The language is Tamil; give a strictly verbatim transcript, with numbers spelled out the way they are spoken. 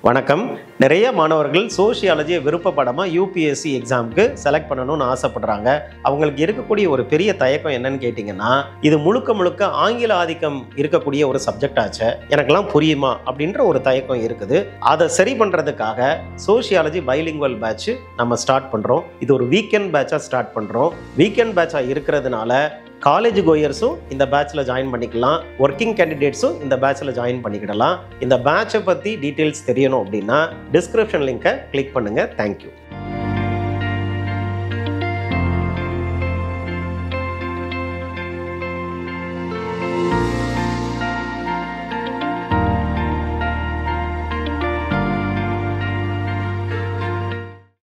வணக்கம். நிறைய மாணவர்கள் சோஷியாலஜியை விருப்பப்படாமல் யூபிஎஸ்சி எக்ஸாமுக்கு செலக்ட் பண்ணணும்னு ஆசைப்படுறாங்க. அவங்களுக்கு இருக்கக்கூடிய ஒரு பெரிய தயக்கம் என்னன்னு கேட்டிங்கன்னா, இது முழுக்க முழுக்க ஆங்கில ஆதிக்கம் இருக்கக்கூடிய ஒரு சப்ஜெக்ட் ஆச்சு, எனக்கெல்லாம் புரியுமா அப்படின்ற ஒரு தயக்கம் இருக்குது. அதை சரி பண்ணுறதுக்காக சோஷியாலஜி பைலிங்குவல் பேட்ச் நம்ம ஸ்டார்ட் பண்ணுறோம். இது ஒரு வீக்கெண்ட் பேட்சாக ஸ்டார்ட் பண்ணுறோம். வீக்கெண்ட் பேட்சாக இருக்கிறதுனால காலேஜ் கோயர்ஸும் இந்த பேட்சில் ஜாயின் பண்ணிக்கலாம், ஒர்க்கிங் கேண்டிடேட்ஸும் இந்த பேட்சில் ஜாயின் பண்ணிக்கிடலாம். இந்த பேட்சை பற்றி டீட்டெயில்ஸ் தெரியணும் அப்படின்னா டிஸ்கிரிப்ஷன் லிங்கை கிளிக் பண்ணுங்கள். தேங்க்யூ.